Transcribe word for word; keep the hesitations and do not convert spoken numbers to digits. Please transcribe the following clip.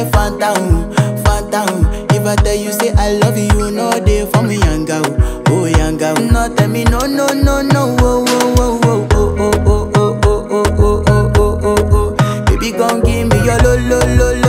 yeah, phantom, phantom. If I tell you say I love you, you know they for me, young girl, oh young girl. No tell me no, no, no, no, oh, oh, oh, oh, oh, oh, oh, oh, oh, oh, oh, oh, oh, oh. Baby, gon' give me your lo, lo, lo, lo.